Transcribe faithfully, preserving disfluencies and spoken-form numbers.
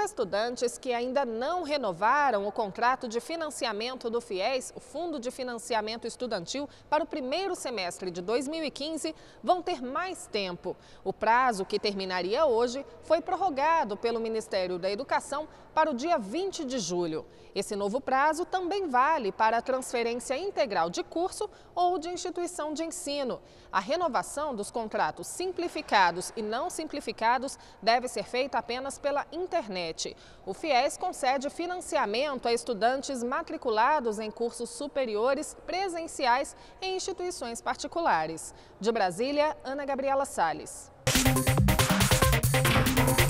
estudantes que ainda não renovaram o contrato de financiamento do FIES, o Fundo de Financiamento Estudantil, para o primeiro semestre de dois mil e quinze, vão ter mais tempo. O prazo, que terminaria hoje, foi prorrogado pelo Ministério da Educação para o dia vinte de julho. Esse novo prazo também vale para a transferência integral de curso ou de instituição de ensino. A renovação dos contratos simplificados e não simplificados deve ser feita apenas pela internet. O FIES concede financiamento a estudantes matriculados em cursos superiores presenciais em instituições particulares. De Brasília, Ana Gabriela Salles.